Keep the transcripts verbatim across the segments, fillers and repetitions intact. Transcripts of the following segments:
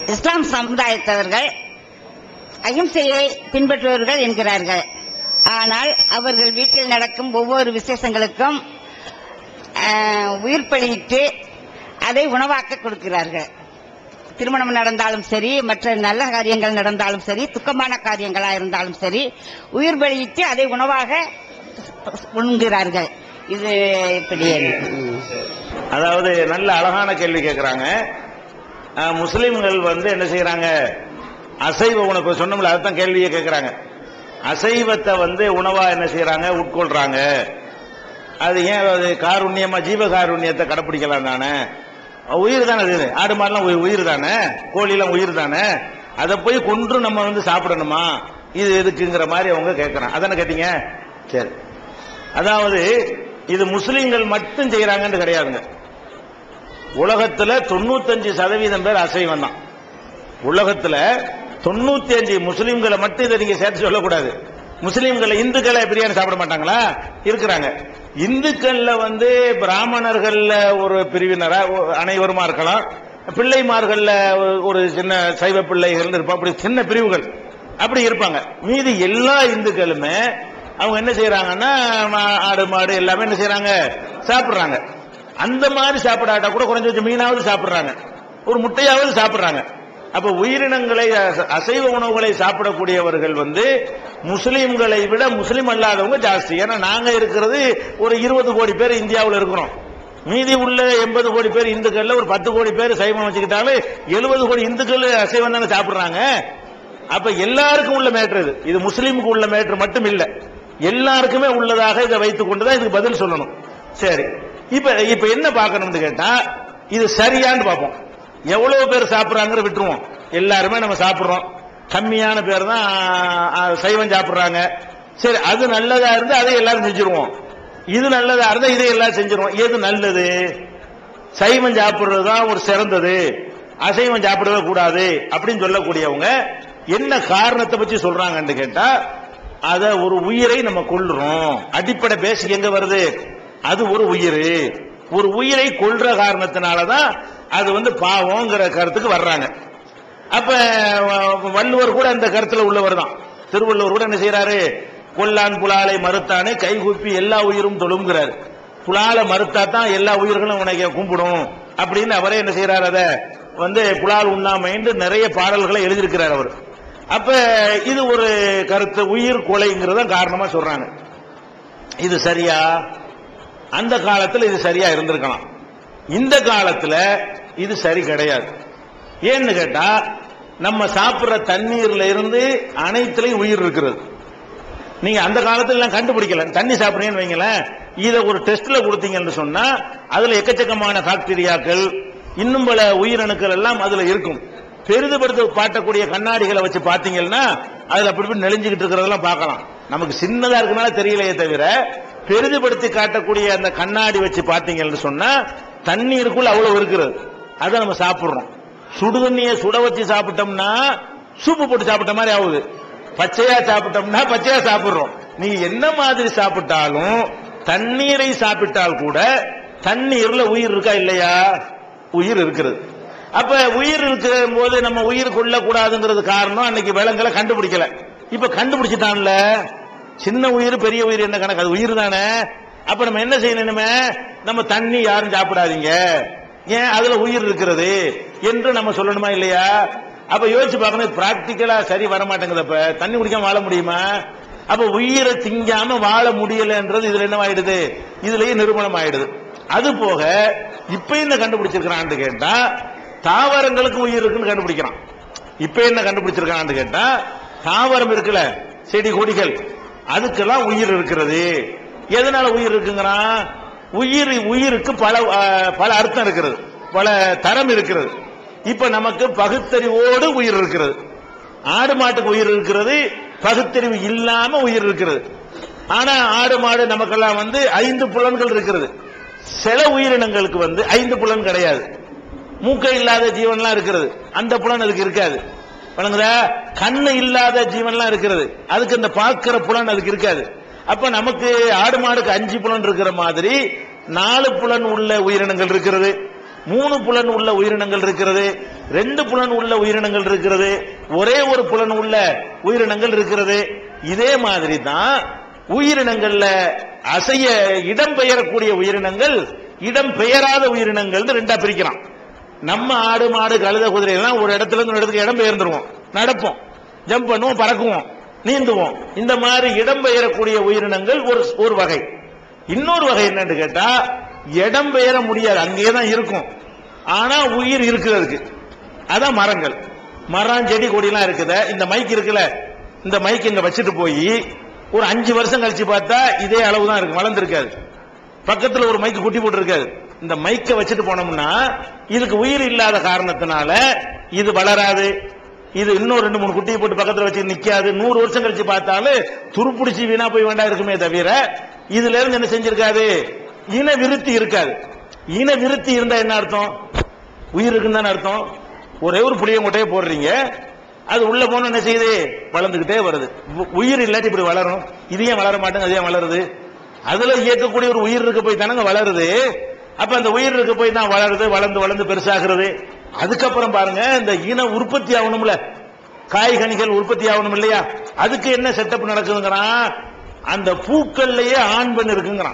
இஸ்லாம் சமுதாயத்தவர்கள் அகிம்சையை பின்பற்றுவர்கள் என்கிறார்கள். ஆனால் அவர்கள் வீட்டில் நடக்கும் ஒவ்வொரு விசேஷங்களுக்கும் உயிர் பலியிட்டு அதை உணவாக்க கொடுக்கிறார்கள். திருமணம் நடந்தாலும் சரி, மற்ற நல்ல காரியங்கள் நடந்தாலும் சரி, துக்கமான காரியங்களா இருந்தாலும் சரி, உயிர் பலியிட்டு அதை உணவாக உண்கிறார்கள். இது எப்படி? அதாவது நல்ல அழகான கேள்வி கேட்கிறாங்க. முஸ்லிம்கள் வந்து என்ன செய்யறாங்க? அசைவ உணவு சொன்னோம்ல, அதுதான் கேள்வியை கேட்கிறாங்க. அசைவத்தை வந்து உணவா என்ன செய்யறாங்க? உட்கொள்றாங்க. அது ஏன் அது காருண்யமா ஜீவ காருண்யத்தை கடைப்பிடிக்கலாம் தானே? உயிர் தானே அது. ஆடு மாடுலாம் உயிர் தானே, கோழிலாம் உயிர் தானே. அதை போய் கொன்று நம்ம வந்து சாப்பிடணுமா? இது எதுக்குங்கிற மாதிரி அவங்க கேட்கறாங்க. அதானே கேட்டீங்க? சரி. அதாவது இது முஸ்லீம்கள் மட்டும் செய்யறாங்கன்னு கிடையாதுங்க. உலகத்துல தொண்ணூத்தஞ்சு சதவீதம் பேர் அசைவம் தான். உலகத்துல தொண்ணூத்தி அஞ்சு முஸ்லீம்களை மட்டும் இதை நீங்க சேர்த்து சொல்லக்கூடாது. முஸ்லீம்களை இந்துக்களை பிரியாணி சாப்பிட மாட்டாங்களா? இருக்கிறாங்க. இந்துக்கள்ல வந்து பிராமணர்கள்ல ஒரு பிரிவினரா அனைவருமா இருக்கலாம், பிள்ளைமார்கள்ல ஒரு சின்ன சைவ பிள்ளைகள் இருப்பாங்க, அப்படி சின்ன பிரிவுகள் அப்படி இருப்பாங்க. மீதி எல்லா இந்துக்களுமே அவங்க என்ன செய்யறாங்கன்னா ஆடு மாடு எல்லாமே என்ன செய்யறாங்க? சாப்பிடுறாங்க. அந்த மாதிரி சாப்பிடாட்டா கூட குறைஞ்ச வச்சு மீனாவது சாப்பிடுறாங்க, ஒரு முட்டையாவது சாப்பிடுறாங்க. அப்ப உயிரினங்களை அசைவ உணவுகளை சாப்பிடக்கூடியவர்கள் வந்து முஸ்லீம்களை விட முஸ்லீம் அல்லாதவங்க ஜாஸ்தி. ஏன்னா நாங்க இருக்கிறது ஒரு இருபது கோடி பேர் இந்தியாவில் இருக்கிறோம். மீதி உள்ள எண்பது கோடி பேர் இந்துக்கள்ல ஒரு பத்து கோடி பேர் சைவம் வச்சுக்கிட்டாலும் எழுபது கோடி இந்துக்கள் அசைவம் தானே சாப்பிடுறாங்க. அப்ப எல்லாருக்கும் உள்ள மேட்ரு இது. இது முஸ்லீமுக்கு உள்ள மேட்ரு மட்டும் இல்ல, எல்லாருக்குமே உள்ளதாக இதை வைத்துக் கொண்டுதான் இதுக்கு பதில் சொல்லணும். சரி, இப்ப இப்ப என்ன பார்க்கணும்னு கேட்டா, இது சரியான்னு பார்ப்போம். எவ்வளவு பேர் சாப்பிடுறாங்க விட்டுருவோம். எல்லாருமே நம்ம சாப்பிடுறோம், கம்மியான பேர் தான் சைவம் சாப்பிடுறாங்க. சரி, அது நல்லதா இருந்தா அதை எல்லாரும் செஞ்சிருவோம், இது நல்லதா இருந்தா இதை எல்லாரும் செஞ்சிருவோம். எது நல்லது? சைவம் சாப்பிடுறதுதான் ஒரு சிறந்தது, அசைவம் சாப்பிடவே கூடாது அப்படின்னு சொல்லக்கூடியவங்க என்ன காரணத்தை பற்றி சொல்றாங்கன்னு கேட்டா, அத ஒரு உயிரை நம்ம கொல்றோம். அடிப்படை பேசிக் எங்க வருது? அது ஒரு உயிர், ஒரு உயிரை கொல்ற காரணத்தினாலதான் அது வந்து பாவம்ங்கிற கருத்துக்கு வர்றாங்க. அப்ப வள்ளுவர் கூட அந்த கருத்துல உள்ளவர் தான். திருவள்ளுவர் கூட என்ன செய்யறாரு? கொல்லான் புலாலை மறுத்தானே கைகூப்பி எல்லா உயிரும் தொழுங்கிறாரு. புலாலை மறுத்தா தான் எல்லா உயிர்களும் உனக்கு கும்பிடும் அப்படின்னு அவரே என்ன செய்யறாரு? அத வந்து புலால் உண்ணாமைன்னு நிறைய பாடல்களை எழுதியிருக்கிறார் அவர். அப்ப இது ஒரு கருத்து, உயிர் கொலைங்கிறத காரணமா சொல்றாங்க. இது சரியா? அந்த காலத்தில் இது சரியா இருந்திருக்கலாம், இந்த காலத்துல இது சரி கிடையாது. ஏன்னு கேட்டா, நம்ம சாப்பிடுற தண்ணீர்ல இருந்து அனைத்துலயும் உயிர் இருக்கிறது. நீங்க அந்த காலத்துல கண்டுபிடிக்கல. தண்ணி சாப்பிடுறீங்கன்னு வைங்களேன், இதை ஒரு டெஸ்ட்ல கொடுத்தீங்கன்னு சொன்னா அதுல எக்கச்சக்கமான பாக்டீரியாக்கள் இன்னும் பல உயிரணுக்கள் எல்லாம் அதுல இருக்கும். பெரிதுபடுத்த பாட்டக்கூடிய கண்ணாடிகளை வச்சு பாத்தீங்கன்னா அதுல அப்படி நெளிஞ்சுக்கிட்டு இருக்கிறதெல்லாம் பார்க்கலாம். நமக்கு சின்னதா இருக்கனால தெரியலையே தவிர, பெரிதுபடுத்தி காட்டக்கூடிய அந்த கண்ணாடி வச்சு பாத்தீங்கன்னு சொன்னா தண்ணீருக்குள்ள அவ்வளவு இருக்கிறது. அதை நம்ம சாப்பிடுறோம். சுடுதண்ணியை சுட வச்சு சாப்பிட்டோம்னா சூப்பு போட்டு சாப்பிட்ட மாதிரி ஆகுது, பச்சையா சாப்பிட்டோம்னா பச்சையா சாப்பிடுறோம். நீ என்ன மாதிரி சாப்பிட்டாலும் தண்ணீரை சாப்பிட்டால் கூட தண்ணீர்ல உயிர் இருக்கா இல்லையா? உயிர் இருக்கிறது. அப்ப உயிர் இருக்கிற போது நம்ம உயிர் கொள்ள கூடாதுங்கிறது காரணம் அன்னைக்கு விலங்குகளை கண்டுபிடிக்கல. இப்ப கண்டுபிடிச்சிட்டான்ல, சின்ன உயிர் பெரிய உயிர் என்ன கணக்கு? அது உயிர் தானே. அப்ப நம்ம என்ன செய்யணுமே? நம்ம தண்ணி யாரும் சாப்பிடாதீங்க, ஏன் அதுல உயிர் இருக்கிறது என்று நம்ம சொல்லணுமா இல்லையா? அப்ப யோசிச்சு பார்க்கணும், பிராக்டிக்கலா சரி வர மாட்டேங்குது. அப்ப தண்ணி குடிக்காம வாழ முடியுமா? அப்ப உயிரை திங்காம வாழ முடியலன்றது இதுல என்ன ஆயிடுது? இதுலயே நிரூபணம் ஆயிடுது. அது போக இப்ப என்ன கண்டுபிடிச்சிருக்கிறான்னு கேட்டா, தாவரங்களுக்கு உயிர் இருக்குன்னு கண்டுபிடிக்கிறான். இப்ப என்ன கண்டுபிடிச்சிருக்கான்னு கேட்டா, தாவரம் இருக்குல்ல, செடி கொடிகள், அதுக்கெல்லாம் உயிர் இருக்கிறது. எதனால உயிர் இருக்குங்கிறான்? உயிர் உயிருக்கு பல பல அர்த்தம் இருக்கிறது, பல தரம் இருக்கிறது. இப்ப நமக்கு பகுத்தறிவோடு உயிர் இருக்கிறது. ஆடு மாட்டுக்கு உயிர் இருக்கிறது, பகுத்தறிவு இல்லாம உயிர் இருக்கிறது. ஆனா ஆடு மாடு நமக்கெல்லாம் வந்து ஐந்து புலன்கள் இருக்கிறது. சில உயிரினங்களுக்கு வந்து ஐந்து புலன் கிடையாது. மூக்கை இல்லாத ஜீவன்லாம் இருக்கிறது, அந்த புலன் அதுக்கு இருக்காது. கண்ணு இல்லாத ஜீவன்லாம் இருக்கிறது, அதுக்கு இந்த பார்க்கிற புலன் அதுக்கு இருக்காது. அப்ப நமக்கு ஆடு மாடுக்கு அஞ்சு புலன் இருக்கிற மாதிரி நாலு புலன் உள்ள உயிரினங்கள் இருக்கிறது. மூணு புலன் உள்ள உயிரினங்கள் இருக்கிறது, ரெண்டு புலன் உள்ள உயிரினங்கள் இருக்கிறது, ஒரே ஒரு புலன் உள்ள உயிரினங்கள் இருக்கிறது. இதே மாதிரி தான் உயிரினங்கள்ல அசைய இடம் பெயரக்கூடிய உயிரினங்கள், இடம் பெயராத உயிரினங்கள் ரெண்டா பிரிக்கிறான். நம்ம ஆடு மாடு கழுத குதிரை எல்லாம் ஒரு இடத்துல இருந்து ஒரு இடத்துக்கு இடம் பெயர்ந்துருவோம், நடப்போம், ஜம்ப் பண்ணுவோம், பறக்குவோம், நீந்துவோம். இந்த மாதிரி இடம் பெயரக்கூடிய உயிரினங்கள் ஒரு ஒரு வகை. இன்னொரு வகை என்னன்னு கேட்டா, இடம் பெயர முடியாது, அங்கேதான் இருக்கும், ஆனா உயிர் இருக்கிறதுக்கு. அதான் மரங்கள், மரம் செடி கொடியெல்லாம் இருக்குது. இந்த மைக் இருக்குல்ல, இந்த மைக் இங்க வச்சுட்டு போய் ஒரு அஞ்சு வருஷம் கழிச்சு பார்த்தா இதே அளவு தான் இருக்கு, வளர்ந்துருக்காது. பக்கத்துல ஒரு மைக்கு குட்டி போட்டு இருக்காது. இந்த மைக்கை வச்சுட்டு போனோம்னா இதுக்கு உயிர் இல்லாத காரணத்தினால இது வளராது. இது இன்னும் ரெண்டு மூணு குட்டியை போட்டு பக்கத்துல வச்சு நிக்காது. நூறு வருஷம் கழிச்சு பார்த்தாலும் துருப்பிடிச்சு வீணா போய் வேண்டா இருக்குமே தவிர இதுல இருந்து என்ன செஞ்சிருக்காது, இன விருத்தி இருக்காது. இன விருத்தி இருந்தா என்ன அர்த்தம், உயிர் இருக்குன்னு தானே அர்த்தம். ஒரே ஒரு புளிய மூட்டையை போடுறீங்க, அது உள்ள போன என்ன செய்யுது, வளர்ந்துகிட்டே வருது. உயிர் இல்லாட்டி இப்படி வளரும். இது ஏன் வளர மாட்டேங்க, அது ஏன் வளருது? அதுல இயக்கக்கூடிய ஒரு உயிர் இருக்க போய் தானங்க வளருது. அப்ப அந்த உயிர் இருக்க போய் தான் வளருது, வளர்ந்து வளர்ந்து பெருசாகிறது. அதுக்கப்புறம் பாருங்க, இந்த இன உற்பத்தி ஆகணும்ல, காய்கனிகள் உற்பத்தி ஆகணும் இல்லையா, அதுக்கு என்ன செட்டப் நடக்குதுங்கிறான். அந்த பூக்கள்லயே ஆண் பெண் இருக்குங்கிறான்.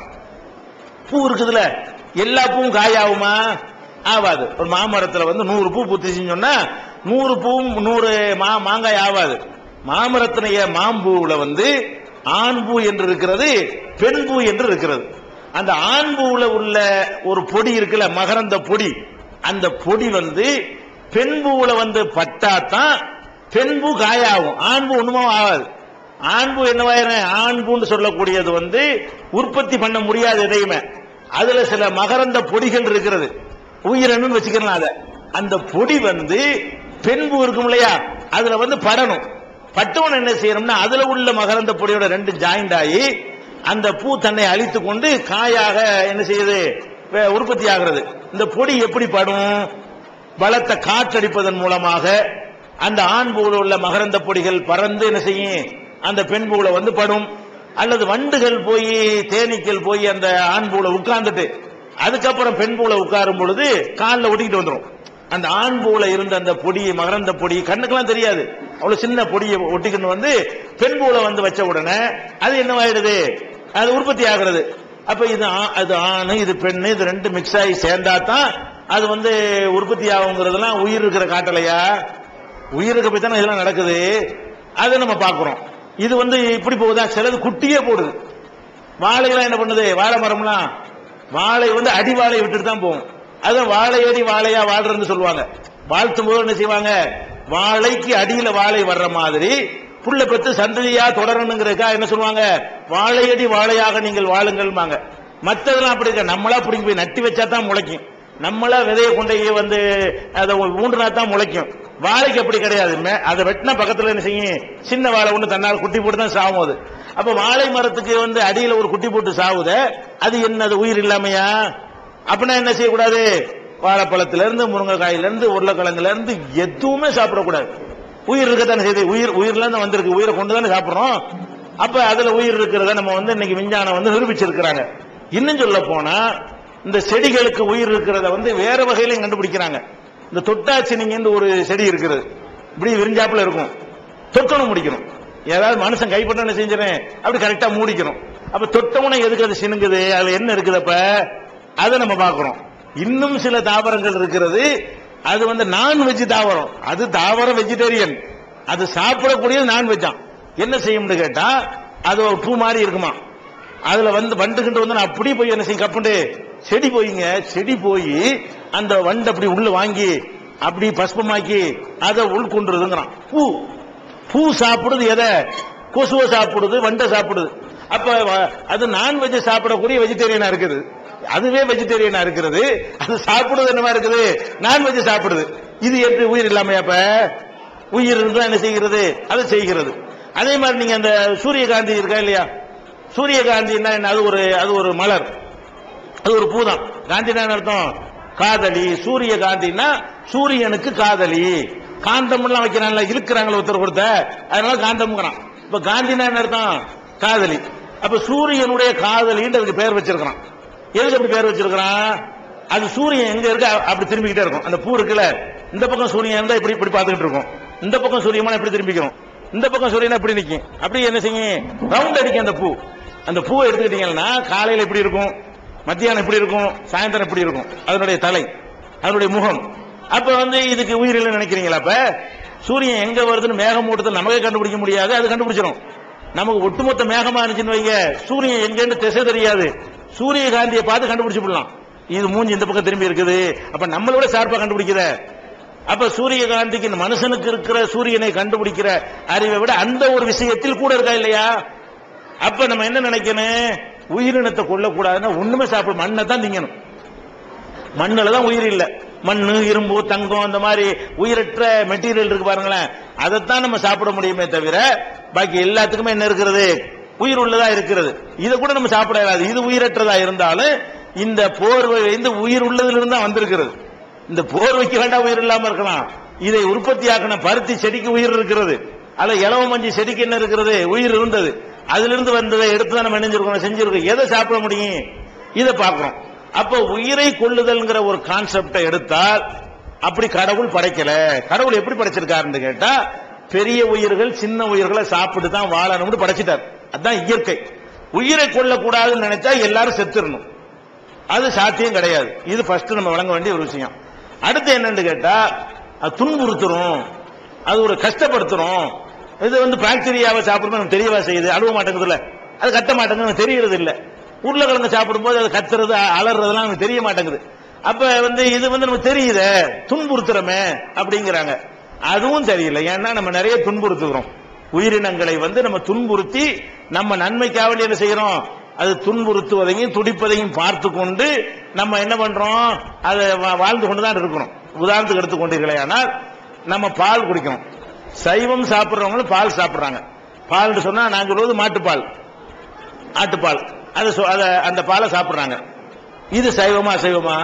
பூ இருக்குதுல, எல்லா பூவும் காய் ஆகுமா? ஆவாது. ஒரு மாமரத்துல வந்து நூறு பூ பூத்துச்சுன்னு சொன்னா நூறு பூவும் நூறு மாங்காய் ஆவாது. மாமரத்தினைய மாம்பூல வந்து ஆண் பூ என்று இருக்கிறது, பெண் பூ என்று இருக்கிறது. அந்த ஆண் பூவுல உள்ள ஒரு பொடி இருக்குல்ல, மகரந்த பொடி, அந்த பொடி வந்து பெண் பூவுல வந்து பட்டாத்தான் பெண் பூ காயாகும், ஆண் பூ ஒண்ணுமா ஆகாது. ஆண் பூ என்னவாயிரம், ஆண் பூன்னு சொல்லக்கூடியது வந்து உற்பத்தி பண்ண முடியாது எதையுமே. அதுல சில மகரந்த பொடிகள் இருக்கிறது, உயிரணுன்னு வச்சுக்கலாம். அத அந்த பொடி வந்து பெண் பூ இருக்கும் இல்லையா, அதுல வந்து படணும். பட்டவன் என்ன செய்யணும்னா அதுல உள்ள மகரந்த பொடியோட ரெண்டு ஜாயிண்ட் ஆகி அந்த பூ தன்னை அழித்து கொண்டு காயாக என்ன செய்யுது, உற்பத்தி ஆகிறது. இந்த பொடி எப்படி படும், பலத்த காற்றடிப்பதன் மூலமாக அந்த ஆண் பூவில் உள்ள மகரந்த பொடிகள் பறந்து என்ன செய்யும், அந்த பெண் பூல வந்து படும். அல்லது வண்டுகள் போய் தேனீக்கள் போய் அந்த ஆண் பூல உட்கார்ந்துட்டு அதுக்கப்புறம் பெண் பூல உட்காரும் பொழுது காலில் ஒட்டிக்கிட்டு வந்துடும். அந்த ஆண் பூல இருந்த அந்த பொடி, மகரந்த பொடி கண்ணுக்கெல்லாம் தெரியாது, அவ்வளவு சின்ன பொடியை ஒட்டிக்கிட்டு வந்து பெண் பூல வந்து வச்ச உடனே அது என்னவாயிடுது, அது உற்பத்தி ஆகிறது. அப்ப இது அது ஆணு, இது பெண்ணு, இது ரெண்டு மிக்ஸ் ஆகி சேர்ந்தா தான் அது வந்து உற்பத்தி ஆகுங்கிறதுலாம் உயிர் இருக்கிற காட்டலையா, உயிருக்கு போய் தானே இதெல்லாம் நடக்குது. அதை நம்ம பார்க்கிறோம். இது வந்து இப்படி போகுதா, சிலது குட்டியே போடுது. வாழைலாம் என்ன பண்ணுது, வாழை மரம்லாம் வாழை வந்து அடி வாழை விட்டுட்டு தான் போகும். அதான் வாழையடி வாழையா வாழ்றன்னு சொல்லுவாங்க. வாழ்த்தும் போது என்ன செய்வாங்க, வாழைக்கு அடியில வாழை வர்ற மாதிரி புள்ள பெற்று சந்ததியா தொடரணுங்கிறதுக்கா என்ன சொல்லுவாங்க, வாழையடி வாழையாக நீங்கள் வாழுங்கள். மற்றதெல்லாம் அப்படி இருக்க, நம்மளா பிடிங்கி போய் நட்டி வச்சா தான் முளைக்கும், நம்மளா விதையை கொண்டு வந்து அதை ஊன்றுனா தான் முளைக்கும். வாழைக்கு அப்படி கிடையாது, அதை வெட்டினா பக்கத்துல என்ன செய்யும், சின்ன வாழை ஒன்று தன்னால் குட்டி போட்டு தான் சாகும். அது அப்ப வாழை மரத்துக்கு வந்து அடியில ஒரு குட்டி போட்டு சாவுத, அது என்னது, உயிர் இல்லாமையா? அப்படின்னா என்ன செய்யக்கூடாது, வாழைப்பழத்துல இருந்து முருங்கைக்காயில இருந்து உருளைக்கிழங்குல இருந்து எதுவுமே சாப்பிடக்கூடாது. உயிர் இருக்கத்தானே செய்யுது, உயிர் உயிர்ல இருந்து வந்திருக்கு, உயிரை கொண்டு தானே சாப்பிடுறோம். அப்ப அதுல உயிர் இருக்கிறத நம்ம வந்து இன்னைக்கு விஞ்ஞானம் வந்து நிரூபிச்சிருக்கிறாங்க. இன்னும் சொல்ல போனா இந்த செடிகளுக்கு உயிர் இருக்கிறத வந்து வேற வகையிலையும் கண்டுபிடிக்கிறாங்க. இந்த தொட்டாச்சினிங்கன்னு ஒரு செடி இருக்கிறது, இப்படி விரிஞ்சாப்புல இருக்கும், தொட்டணும் முடிக்கணும். ஏதாவது மனுஷன் கைப்பட்ட என்ன செஞ்சிடறேன், அப்படி கரெக்டா மூடிக்கணும். அப்ப தொட்டவனை எதுக்கு அது சினுங்குது, அதுல என்ன இருக்குது, அப்ப அதை நம்ம பார்க்கிறோம். இன்னும் சில தாவரங்கள் இருக்கிறது, அது வந்து நான்வெஜ் தாவரம், அது தாவரம் வெஜிடேரியன், அது சாப்பிடக்கூடியது நான்வெஜ். என்ன செய்யும்னு கேட்டா அது ஒரு பூ மாதிரி இருக்குமா, அதுல வந்து வண்டுகிட்டு வந்து அப்படி போய் என்ன செய்யும், கப்புண்டு செடி போயிங்க, செடி போய் அந்த வண்டு அப்படி உள்ள வாங்கி அப்படி பஸ்பமாக்கி அதை உள்கொண்டுறதுங்கிறான். பூ பூ சாப்பிடுது, எதை, கொசுவை சாப்பிடுது, வண்டை சாப்பிடுது. அப்ப அது நான்வெஜ் சாப்பிடக்கூடிய வெஜிடேரியனா இருக்குது, அதுவே வெஜிடேரியனா இருக்கிறது, அது சாப்பிடுறது என்னவா இருக்குது, நான்வெஜ் சாப்பிடுது. இது எப்படி உயிர் இல்லாமையா? அப்ப உயிர் இருந்தா என்ன செய்கிறது, அதை செய்கிறது. அதே மாதிரி நீங்க அந்த சூரியகாந்தி இருக்கா இல்லையா, சூரியகாந்தின்னா என்ன, அது ஒரு அது ஒரு மலர், அது ஒரு பூதான். காந்தினா அர்த்தம் காதலி, சூரியகாந்தின்னா சூரியனுக்கு காதலி. காந்தம் எல்லாம் வைக்கிறாங்களா, இழுக்கிறாங்களா ஒருத்தர் கொடுத்த, அதனால காந்தம்ங்கிறான். இப்ப காந்தினா என்ன அர்த்தம், காதலி. அப்ப சூரியனுடைய காதலின்னு அதுக்கு பேர் வச்சிருக்கிறான். எதுக்கு அப்படி பேர் வச்சிருக்கிறான், அது சூரியன் எங்க இருக்கு அப்படி திரும்பிக்கிட்டே இருக்கும். அந்த பூ இருக்குல்ல, இந்த பக்கம் சூரியன் இருந்தா இப்படி இப்படி பார்த்துக்கிட்டு இருக்கும், இந்த பக்கம் சூரியமான இப்படி திரும்பிக்கிறோம், இந்த பக்கம் சூரியன் இப்படி நிற்கும். அப்படி என்ன செய்யும், ரவுண்ட் அடிக்கும் அந்த பூ. அந்த பூவை எடுத்துக்கிட்டீங்கன்னா காலையில் எப்படி இருக்கும், மத்தியானம் எப்படி இருக்கும், சாயந்தரம் எப்படி இருக்கும், அதனுடைய தலை, அதனுடைய முகம். அப்ப வந்து இதுக்கு உயிர் இல்லைன்னு நினைக்கிறீங்களா? அப்ப சூரியன் எங்க வருதுன்னு மேகமூட்டத்தில் நமக்கே கண்டுபிடிக்க முடியாது, அது கண்டுபிடிச்சிடும். நமக்கு ஒட்டுமொத்த மேகமா இருந்துச்சுன்னு வைங்க, சூரியன் எங்கன்னு திசை தெரியாது, சூரிய காந்தியை பார்த்து கண்டுபிடிச்சு விடலாம். இது மூஞ்சி இந்த பக்கம் திரும்பி இருக்குது, அப்ப நம்மளோட சார்பா கண்டுபிடிக்கிற. அப்ப சூரிய காந்திக்கு மனுஷனுக்கு இருக்கிற சூரியனை கண்டுபிடிக்கிற அறிவை விட அந்த ஒரு விஷயத்தில் கூட இருக்கா இல்லையா? அப்ப நம்ம என்ன நினைக்கணும், உயிரினத்தை கொல்லக்கூடாதுன்னா ஒண்ணுமே சாப்பிட, மண்ணை தான் திங்கணும். மண்ணில் தான் உயிர் இல்லை. மண்ணு, இரும்பு, தங்கம், அந்த மாதிரி உயிரற்ற மெட்டீரியல் இருக்கு பாருங்களேன், அதைத்தான் நம்ம சாப்பிட முடியுமே தவிர பாக்கி எல்லாத்துக்குமே என்ன இருக்கிறது, உயிர் உள்ளதா இருக்கிறது. இதை கூட நம்ம சாப்பிட இயலாது. இது உயிரற்றதா இருந்தாலும் இந்த போர்வை இந்த உயிர் உள்ளதுல இருந்தா வந்திருக்கிறது. இந்த போர்வைக்கு வேண்டாம் உயிர் இல்லாம இருக்கலாம். இதை உற்பத்தியாக்கின பருத்தி செடிக்கு உயிர் இருக்கிறது, அல்ல இலவ மஞ்சி செடிக்கு என்ன இருக்கிறது, உயிர் இருந்தது. அதுல இருந்து வந்ததை எடுத்துதான் நம்ம நினைஞ்சிருக்கோம், செஞ்சிருக்கோம். எதை சாப்பிட முடியும், இதை பார்க்கிறோம். அப்ப உயிரை கொள்ளுதல்ங்கிற ஒரு கான்செப்டை எடுத்தால் அப்படி கடவுள் படைக்கல. கடவுள் எப்படி படைச்சிருக்காருன்னு கேட்டா, பெரிய உயிர்கள் சின்ன உயிர்களை சாப்பிட்டு தான் வாழணும்னு படைச்சிட்டார். அதுதான் இயற்கை. உயிரை கொள்ளக்கூடாதுன்னு நினைச்சா எல்லாரும் செத்துடணும், அது சாத்தியம் கிடையாது. இது ஃபர்ஸ்ட் நம்ம வழங்க வேண்டிய ஒரு விஷயம். அடுத்து என்னன்னு கேட்டா, அது துன்புறுத்துறோம், அது ஒரு கஷ்டப்படுத்துறோம். இது வந்து பாக்டீரியாவை சாப்பிடும்போது நமக்கு தெரியவா செய்யுது, அழுவ மாட்டேங்குதுல்ல, அது கத்த மாட்டேங்குது, தெரியறது இல்லை. உருளைக்கிழங்கு சாப்பிடும்போது அது கத்துறது அலறதெல்லாம் நமக்கு தெரிய மாட்டேங்குது. அப்ப வந்து இது வந்து நமக்கு தெரியுத, துன்புறுத்துறமே அப்படிங்கிறாங்க. அதுவும் தெரியல. ஏன்னா நம்ம நிறைய துன்புறுத்துகிறோம் உயிரினங்களை, வந்து நம்ம துன்புறுத்தி நம்ம நன்மைக்காக என்ன செய்யறோம், அது துன்புறுத்துவதையும் துடிப்பதையும் பார்த்து கொண்டு நம்ம என்ன பண்றோம், அதை வாழ்ந்து கொண்டுதான் இருக்கணும். உதாரணத்துக்கு எடுத்துக்கொண்டீர்களே, ஆனால் நம்ம பால் குடிக்கணும். சைவம் சாப்பிடுறவங்களும் பால் சாப்பிடுறாங்க. பால் சொன்னா நான் சொல்வது மாட்டுப்பால், ஆட்டுப்பால், அது அந்த பாலை சாப்பிடுறாங்க. இது சைவமா அசைவமா,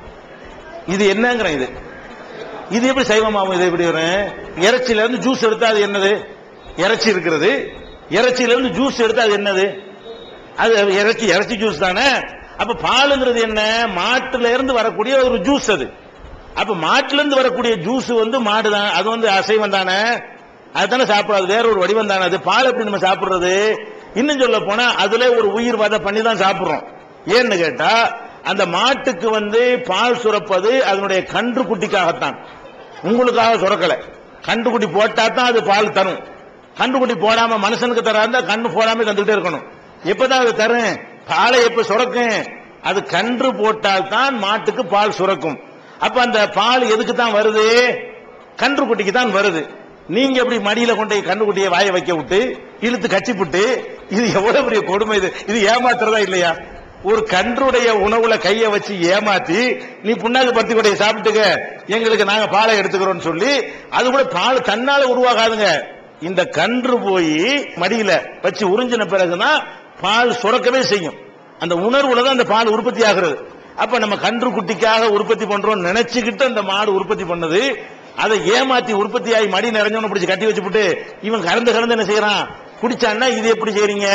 இது என்னங்கிற, இது இது எப்படி சைவமாகும், இது எப்படி வரும்? இறைச்சியில இருந்து ஜூஸ் எடுத்தா அது என்னது, இறைச்சி இருக்கிறது, இறைச்சியில இருந்து ஜூஸ் எடுத்தா அது என்னது, அது இறைச்சி, இறைச்சி ஜூஸ் தானே. அப்ப பாலுங்கிறது என்ன, மாட்டுல இருந்து வரக்கூடிய ஒரு ஜூஸ் அது. அப்ப மாட்டுல இருந்து வரக்கூடிய ஜூஸ் வந்து மாடு தான், அது வந்து அசைவம் தானே, அதுதானே சாப்பிடாது, வேற ஒரு வடிவம் தானே அது. பால் எப்படி நம்ம சாப்பிடுறது? இன்னும் சொல்ல போனா அதுல ஒரு உயிர் வதை பண்ணி தான் சாப்பிடுறோம். ஏன்னு கேட்டா, அந்த மாட்டுக்கு வந்து பால் சுரப்பது அதனுடைய கன்று குட்டிக்காகத்தான், உங்களுக்காக சுரக்கல. கன்று குட்டி போட்டா தான் அது பால் தரும். கன்று குட்டி போடாம மனுஷனுக்கு தராந்தா கண்ணு போடாம தந்துகிட்டே இருக்கணும். எப்பதான் அது தரும், பாலை எப்ப சுரக்கும், அது கன்று போட்டால் தான் மாட்டுக்கு பால் சுரக்கும். அப்ப அந்த பால் எதுக்கு தான் வருது, கன்று குட்டிக்கு தான் வருது. நீங்க எப்படி மடியில கொண்டு கண்ணுக்குட்டியை வாய வைக்க விட்டு இழுத்து கச்சிப்புட்டு, இது எவ்வளவு பெரிய கொடுமை, இது இது ஏமாத்துறதா இல்லையா? ஒரு கன்றுடைய உணவுல கைய வச்சு ஏமாத்தி, நீ புண்ணாக்கு பருத்தி கொட்டையை சாப்பிட்டுக்க, எங்களுக்கு நாங்க பாலை எடுத்துக்கிறோம் சொல்லி, அது கூட பால் தன்னால உருவாகாதுங்க. இந்த கன்று போய் மடியில வச்சு உறிஞ்சின பிறகுதான் பால் சுரக்கவே செய்யும். அந்த உணர்வுல தான் அந்த பால் உற்பத்தி ஆகிறது. அப்ப நம்ம கன்று குட்டிக்காக உற்பத்தி பண்றோம் நினைச்சுக்கிட்டு அந்த மாடு உற்பத்தி பண்ணது, அதை ஏமாத்தி உற்பத்தி ஆகி மடி நிறைஞ்சவன பிடிச்சி கட்டி வச்சுட்டு இவன் கறந்து கறந்து என்ன செய்யறான், குடிச்சான்னா இது எப்படி செய்றீங்க,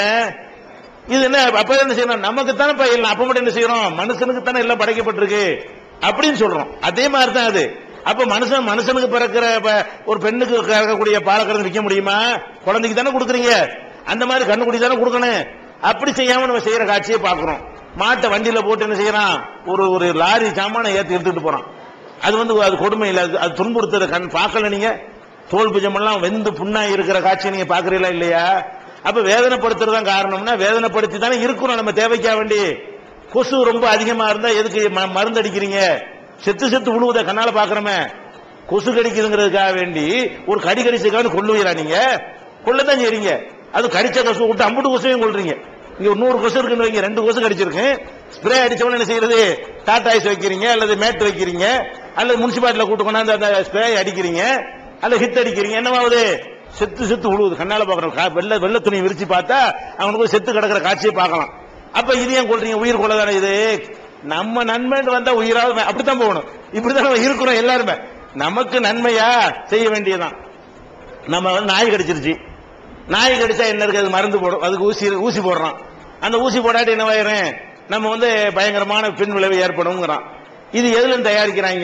இது என்ன அப்ப என்ன செய்யணும், நமக்கு தானே பயிரலாம், அப்ப மட்டும் என்ன செய்யறோம், மனுஷனுக்கு தானே எல்லாம் படைக்கப்பட்டிருக்கு அப்படின்னு சொல்றோம். அதே மாதிரி தான் அது. அப்ப மனுஷன் மனுஷனுக்கு பிறக்கிற ஒரு பெண்ணுக்கு கறக்கக்கூடிய பாலை கறந்து விற்க முடியுமா? குழந்தைக்கு தானே கொடுக்குறீங்க, அந்த மாதிரி கண்ணுக்குடி தானே கொடுக்கணும். அப்படி செய்யாம நம்ம செய்யற காட்சியை பாக்குறோம். மாட்டை வண்டியில போட்டு என்ன செய்யறான், ஒரு ஒரு லாரி சாமான ஏற்றி எடுத்துட்டு போறான். அது வந்து அது கொடுமை இல்லை, அது துன்புறுத்துற கண் பார்க்கல. நீங்க தோல் புஜம் எல்லாம் வெந்து புண்ணா இருக்கிற காட்சியை நீங்க பாக்குறீங்களா இல்லையா? அப்ப வேதனைப்படுத்துறதுதான் காரணம்னா, வேதனைப்படுத்தி தானே இருக்கணும் நம்ம தேவைக்கா வேண்டி. கொசு ரொம்ப அதிகமா இருந்தா எதுக்கு மருந்து அடிக்கிறீங்க, செத்து செத்து உழுவுத கண்ணால பாக்குறமே, கொசு கடிக்குதுங்கிறதுக்காக வேண்டி ஒரு கடி கடிச்சதுக்காக கொள்ளுவீரா? நீங்க கொள்ளத்தான் செய்றீங்க. அது கடிச்ச கொசு விட்டு அம்புட்டு கொசுவையும் கொள்றீங்க. இங்க நூறு கொசு இருக்குன்னு வைங்க, ரெண்டு கொசு கடிச்சிருக்கு, ஸ்ப்ரே அடிச்சவன என்ன செய்யறது, டாடாய்ஸ் வைக்கிறீங்க, அல்லது மேட் வைக்கிறீங்க, அல்லது முனிசிபாலிட்டியில கூட்டு கொண்டாந்து அந்த ஸ்ப்ரே அடிக்கிறீங்க, அல்லது ஹிட் அடிக்கிறீங்க, என்னவாவது செத்து செத்து உழுவுது கண்ணால பாக்குறோம். வெள்ள வெள்ள துணி விரிச்சு பார்த்தா அவனுக்கு செத்து கிடக்கிற காட்சியை பார்க்கலாம். அப்ப இது ஏன் கொள்றீங்க, உயிர் கொள்ளதானே இது. நம்ம நன்மை வந்தா உயிராவது அப்படித்தான் போகணும். இப்படிதான் நம்ம இருக்கிறோம் எல்லாருமே. நமக்கு நன்மையா செய்ய வேண்டியதான். நம்ம வந்து நாய் கடிச்சிருச்சு, நாய் கடிச்சா என்ன இருக்கு, அது மருந்து போடும், அதுக்கு ஊசி ஊசி போடுறான். அந்த ஊசி போடாட்டி என்ன ஆயிரும், நம்ம வந்து பயங்கரமான பின் விளைவு ஏற்படும். இது எதுல தயாரிக்கிறாங்க?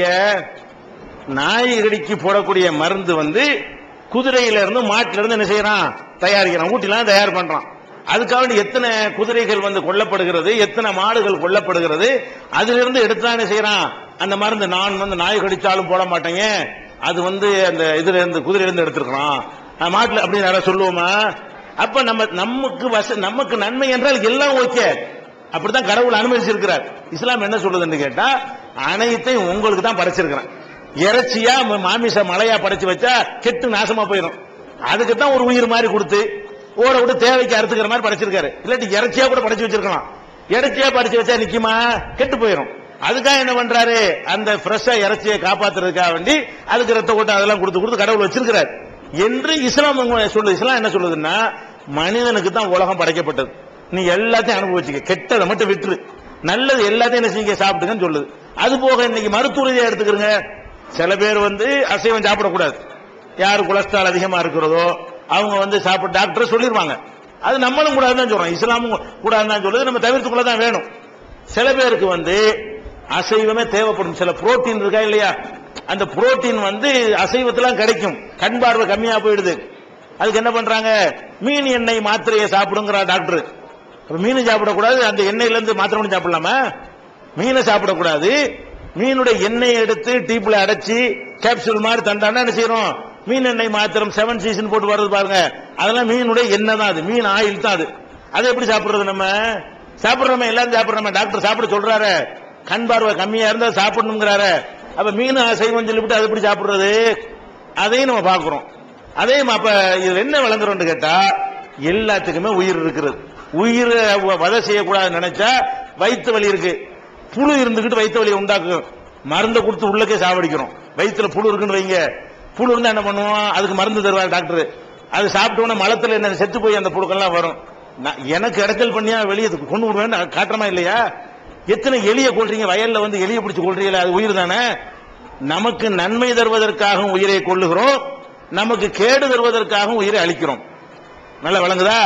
நாய்கடிக்கு போடக்கூடிய மருந்து வந்து குதிரையில இருந்து மாட்டில இருந்து என்ன செய்யறான்? தயாரிக்கிறான். ஊட்டிலாம் தயார் பண்றான். அதுக்காக எத்தனை குதிரைகள் வந்து கொல்லப்படுகிறது, எத்தனை மாடுகள் கொல்லப்படுகிறது, அதுல இருந்து எடுத்து என்ன செய்யறான்? அந்த மருந்து நான் வந்து நாய் கடிச்சாலும் போட மாட்டேங்க, அது வந்து அந்த இதுல இருந்து குதிரையில இருந்து எடுத்துருக்கான் மாட்டுல அப்படின்னு யாராவது சொல்லுவோமா? அப்ப நம்ம நமக்கு வச நமக்கு நன்மை என்றால் எல்லாம் ஓகே, அப்படித்தான் கடவுள் அனுமதிச்சிருக்கிறார். இஸ்லாம் என்ன சொல்லுதுன்னு கேட்டா, அனைத்தையும் உங்களுக்கு தான் படைச்சிருக்கிறேன். இறைச்சியா மாமிச மலையா படைச்சு வச்சா கெட்டு நாசமா போயிடும். அதுக்கு தான் ஒரு உயிர் மாதிரி கொடுத்து ஓட விட்டு தேவைக்கு அறுத்துக்கிற மாதிரி படைச்சிருக்காரு. இல்லாட்டி இறைச்சியா கூட படைச்சு வச்சிருக்கலாம். இறைச்சியா படைச்சு வச்சா நிக்குமா? கெட்டு போயிடும். அதுக்காக என்ன பண்றாரு? அந்த ஃப்ரெஷ்ஷா இறைச்சியை காப்பாத்துறதுக்காக வேண்டி அதுக்கு ரத்த ஓட்டம் அதெல்லாம் கொடுத்து கொடுத்து கடவுள் வச்சிருக்கிறார் என்று இஸ்லாம் சொல்லுது. இஸ்லாம் என்ன சொல்லுதுன்னா, மனிதனுக்கு தான் உலகம் படைக்கப்பட்டது, நீ எல்லாத்தையும் அனுபவிச்சுக்க, கெட்டதை மட்டும் விட்டுரு, நல்லது எல்லாத்தையும் என்ன செய்ய சாப்பிட்டுங்கன்னு சொல்லுது. அது போக இன்னைக்கு மருத்துவ ரீதியா எடுத்துக்கிறங்க. சில பேர் வந்து அசைவம் சாப்பிடக்கூடாது, யாரு கொலஸ்ட்ரால் அதிகமா இருக்கிறதோ அவங்க வந்து சாப்பிட டாக்டர் சொல்லிடுவாங்க. அது நம்மளும் கூடாதுன்னு சொல்றோம், இஸ்லாமும் கூடாதுன்னு சொல்லுது, நம்ம தவிர்த்துக்குள்ள தான் வேணும். சில பேருக்கு வந்து அசைவமே தேவைப்படும். சில புரோட்டீன் இருக்கா இல்லையா, அந்த புரோட்டீன் வந்து அசைவத்திலாம் கிடைக்கும், கண் பார்வை கம்மியா போயிடுது. அதுக்கு என்ன பண்றாங்க? மீன் எண்ணெய் மாத்திரையை சாப்பிடுங்கிற டாக்டர். மீன் சாப்பிடக்கூடாது, அந்த எண்ணெயில இருந்து மாத்திரை மட்டும் சாப்பிடலாமா? மீனை சாப்பிடக்கூடாது, மீனுடைய எண்ணெயை எடுத்து டீப்ல அடைச்சி கேப்சூல் மாதிரி தந்தானா என்ன செய்யறோம்? மீன் எண்ணெய் மாத்திரம் செவன் சீசன் போட்டு வருது பாருங்க, அதெல்லாம் மீனுடைய எண்ணெய் தான், அது மீன் ஆயில் தான். அது அதை எப்படி சாப்பிடுறது? நம்ம சாப்பிடுறோமே, எல்லாரும் சாப்பிடுறோமே, டாக்டர் சாப்பிட சொல்றாரு, கண் பார்வை கம்மியா இருந்தா சாப்பிடணுங்கிறாரு. அப்ப மீன் செய்வோம் சொல்லிவிட்டு அது எப்படி சாப்பிடுறது? அதையும் நம்ம பாக்குறோம். அதே அப்ப இதுல என்ன விளங்குறோம்னு கேட்டா, எல்லாத்துக்குமே உயிர் இருக்கிறது. உயிர் வதை செய்யக்கூடாதுன்னு நினைச்சா வயிற்று வலி இருக்கு, புழு இருந்துகிட்டு வயிற்று வலியை உண்டாக்கும், மருந்தை கொடுத்து உள்ளக்கே சாவடிக்கிறோம். வயிற்றுல புழு இருக்குன்னு வைங்க, புழு இருந்தா என்ன பண்ணுவோம்? அதுக்கு மருந்து தருவார் டாக்டர். அது சாப்பிட்டோன்னா மலத்துல என்ன செத்து போய் அந்த புழுக்கெல்லாம் வரும். எனக்கு இடைச்சல் பண்ணியா வெளியே கொண்டு விடுவேன்னு காட்டுறமா இல்லையா? எத்தனை எலிய கொள்றீங்க, வயல்ல வந்து எலிய பிடிச்சு கொள்றீங்களா? அது உயிர் தானே. நமக்கு நன்மை தருவதற்காகவும் உயிரை கொள்ளுகிறோம், நமக்கு கேடு தருவதற்காகவும் உயிரை அளிக்கிறோம். நல்ல விளங்குதா?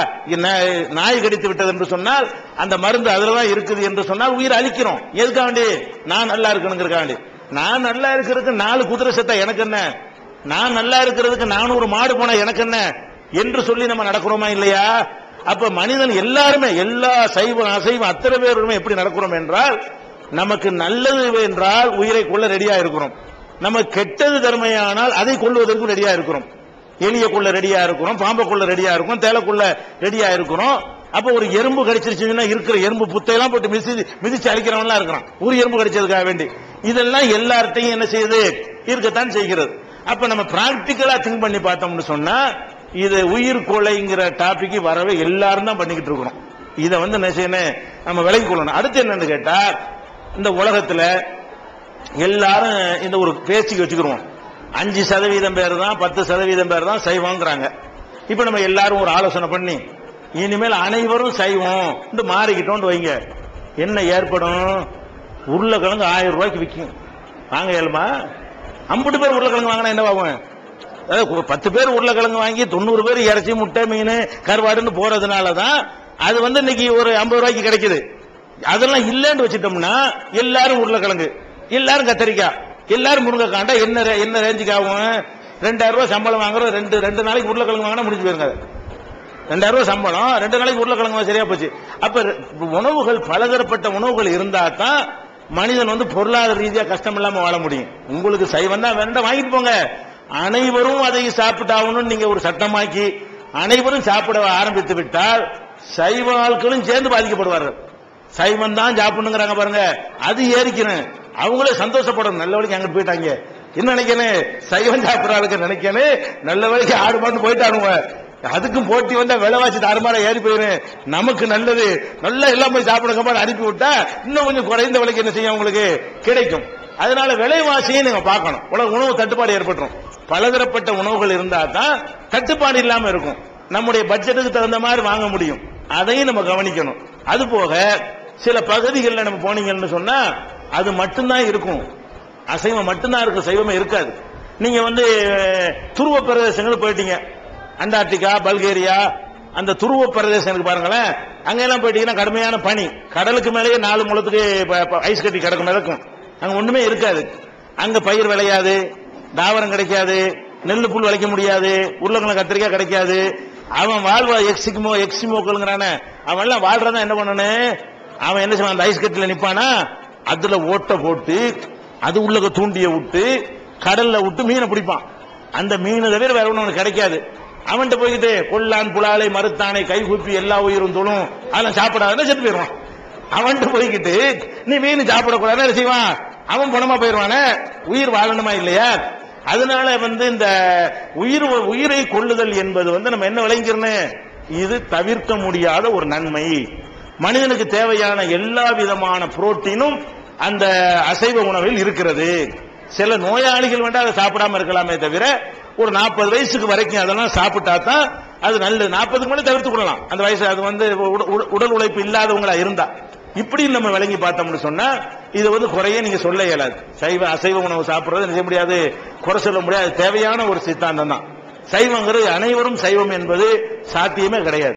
நாய் கடித்து விட்டது என்று சொன்னால் அந்த மருந்து அதுலதான் இருக்குது என்று சொன்னால் உயிரை அளிக்கிறோம். எதுக்காண்டி? நான் நல்லா இருக்கணுங்கிறக்காண்டி. நான் நல்லா இருக்கிறதுக்கு நாலு குதிரை செத்தா எனக்கு என்ன, நான் நல்லா இருக்கிறதுக்கு நானூறு மாடு போனா எனக்கு என்ன என்று சொல்லி நம்ம நடக்கிறோமா இல்லையா? அப்ப மனிதன் எல்லாருமே, எல்லா சைவம் அசைவம் அத்தனை பேருமே எப்படி நடக்கிறோம் என்றால், நமக்கு நல்லது என்றால் உயிரை கொள்ள ரெடியா இருக்கிறோம், நம்ம கெட்டது தர்மையானால் அதை கொள்வதற்கு ரெடியா இருக்கிறோம். எலிய கொள்ள ரெடியா இருக்கிறோம், பாம்பை கொள்ள ரெடியா இருக்கிறோம், தேலைக்குள்ள ரெடியா இருக்கிறோம். அப்ப ஒரு எறும்பு கடிச்சிருச்சுன்னா இருக்கிற எறும்பு புத்தையெல்லாம் போட்டு மிதி மிதிச்சு அழிக்கிறவன்லாம் இருக்கிறான், ஒரு எறும்பு கடிச்சதுக்காக வேண்டி. இதெல்லாம் எல்லார்ட்டையும் என்ன செய்யுது? இருக்கத்தான் செய்கிறது. அப்ப நம்ம பிராக்டிக்கலா திங்க் பண்ணி பார்த்தோம்னு சொன்னா, இது உயிர் கொலைங்கிற டாபிக் வரவே எல்லாரும் தான் பண்ணிக்கிட்டு இருக்கிறோம். இதை வந்து என்ன செய்யணும்? நம்ம விலகி கொள்ளணும். அடுத்து என்னன்னு கேட்டா, இந்த உலகத்துல எல்லாரும் இந்த ஒரு பேச்சுக்கு வச்சுக்கிறோம், அஞ்சு சதவீதம் பேர் தான், பத்து சதவீதம் பேர் தான் சைவங்கிறாங்க. இப்ப நம்ம எல்லாரும் ஒரு ஆலோசனை பண்ணி இனிமேல் அனைவரும் சைவம் மாறிக்கிட்டோம் வைங்க, என்ன ஏற்படும்? உருளைக்கிழங்கு ஆயிரம் ரூபாய்க்கு விற்கும், வாங்க ஏழுமா? ஐம்பது பேர் உருளைக்கிழங்கு வாங்கினா என்ன ஆகும்? பத்து பேர் உருளைக்கிழங்கு வாங்கி தொண்ணூறு பேர் இறைச்சி முட்டை மீன் கருவாடுன்னு போறதுனாலதான் அது வந்து இன்னைக்கு ஒரு ஐம்பது ரூபாய்க்கு கிடைக்குது. அதெல்லாம் இல்லன்னு வச்சுட்டோம்னா எல்லாரும் உருளைக்கிழங்கு, எல்லாரும் கத்தரிக்காய், எல்லாரும் முருங்கைக்காண்டா என்ன என்ன ரேஞ்சுக்கு ஆகும்? ரெண்டாயிரம் ரூபாய் சம்பளம் வாங்குறோம், ரெண்டு ரெண்டு நாளைக்கு உருளைக்கிழங்கு வாங்கினா முடிஞ்சு போயிருங்க. ரெண்டாயிரம் ரூபாய் சம்பளம், ரெண்டு நாளைக்கு உருளைக்கிழங்கு சரியா போச்சு. அப்ப உணவுகள், பலதரப்பட்ட உணவுகள் இருந்தா தான் மனிதன் வந்து பொருளாதார ரீதியா கஷ்டம் இல்லாம வாழ முடியும். உங்களுக்கு சைவம் தான் வேண்டாம் வாங்கிட்டு போங்க, அனைவரும் அதை சாப்பிட்டாகணும் நீங்க ஒரு சட்டமாக்கி அனைவரும் சாப்பிட ஆரம்பித்து விட்டால் சைவ ஆட்களும் சேர்ந்து பாதிக்கப்படுவார்கள். சைவம் தான் சாப்பிடணுங்கிறாங்க பாருங்க, அது ஏறிக்கணும், அவங்களே சந்தோஷப்படணும். நல்ல வழிக்கு அங்கிட்டு போயிட்டாங்க, என்ன நினைக்கணும்? சைவம் சாப்பிடற ஆளுக்கு நினைக்கணும், நல்ல வழிக்கு ஆடு மாட்டு போயிட்டானுங்க. அதுக்கும் போட்டி வந்தா விலைவாசி தாறுமாற ஏறி போயிடும், நமக்கு நல்லது நல்லா எல்லாம் போய் சாப்பிடுங்க மாதிரி அனுப்பி விட்டா இன்னும் கொஞ்சம் குறைந்த விலைக்கு என்ன செய்யும் உங்களுக்கு கிடைக்கும். அதனால விலைவாசியை நீங்க பார்க்கணும். உலக உணவு தட்டுப்பாடு ஏற்பட்டுரும். பலதரப்பட்ட உணவுகள் இருந்தா தான் தட்டுப்பாடு இல்லாம இருக்கும், நம்முடைய பட்ஜெட்டுக்கு தகுந்த மாதிரி வாங்க முடியும். அதையும் நம்ம கவனிக்கணும். அது போக சில பகுதிகளில் நம்ம போனீங்கன்னு சொன்னா அது மட்டும்தான் இருக்கும், அசைவம் மட்டும்தான் இருக்கும், சைவமே இருக்காது. நீங்க வந்து துருவ பிரதேசங்கள் போயிட்டீங்க, அண்டார்டிகா, பல்கேரியா, அந்த துருவ பிரதேசங்களுக்கு பாருங்களேன், அங்கெல்லாம் போயிட்டீங்கன்னா கடுமையான பனி, கடலுக்கு மேலேயே நாலு முழத்துக்கு ஐஸ் கட்டி கிடக்கும் மிதக்கும். அங்க ஒண்ணுமே இருக்காது. அங்க பயிர் விளையாது, தாவரம் கிடைக்காது, நெல்லு புல் விளைக்க முடியாது, உருளைக்கிழங்கு கத்திரிக்காய் கிடைக்காது. அவன் வாழ்வா எக்ஸிமோ எக்ஸிமோக்கள்ங்கிறான அவன் எல்லாம் வாழ்றதா என்ன பண்ணணும்? அவன் என்ன செய்வான்? அந்த ஐஸ் கட்டில நிப்பானா, அதுல ஓட்ட போட்டு அது உள்ள தூண்டிய விட்டு கடல்ல விட்டு மீனை பிடிப்பான். அந்த மீன் தவிர வேற ஒண்ணு அவனுக்கு கிடைக்காது. அவன்கிட்ட போய்கிட்டு கொல்லான் புலாலை மறுத்தானை கைகூப்பி எல்லா உயிரும் தொழும் அதெல்லாம் சாப்பிடாதுன்னு செத்து போயிடுவான். அவன்கிட்ட போய்கிட்டு நீ மீன் சாப்பிடக்கூடாதுன்னு என்ன செய்வான்? அவன் பணமா போயிடுவானே. உயிர் வாழணுமா இல்லையா? அதனால வந்து இந்த உயிர் உயிரை கொள்ளுதல் என்பது வந்து நம்ம என்ன விளங்கிறோம்? இது தவிர்க்க முடியாத ஒரு நன்மை. மனிதனுக்கு தேவையான எல்லா விதமான புரோட்டீனும் அந்த அசைவ உணவில் இருக்கிறது. சில நோயாளிகள் வந்து அதை சாப்பிடாம இருக்கலாமே தவிர ஒரு நாற்பது வயசுக்கு வரைக்கும் அதெல்லாம் சாப்பிட்டா தான் அது நல்லது. நாற்பதுக்கு மேலே தவிர்த்து கொள்ளலாம் அந்த வயசு. அது வந்து உடல் உழைப்பு இல்லாதவங்களா இருந்தா இப்படி நம்ம விளங்கி பார்த்தோம்னு சொன்னா இது வந்து குறைய நீங்க சொல்ல இயலாது. சைவ அசைவ உணவு சாப்பிடுறது செய்ய முடியாது, குறை சொல்ல முடியாது. தேவையான ஒரு சித்தாந்தம் தான். சைவங்கிறது அனைவரும் சைவம் என்பது சாத்தியமே கிடையாது.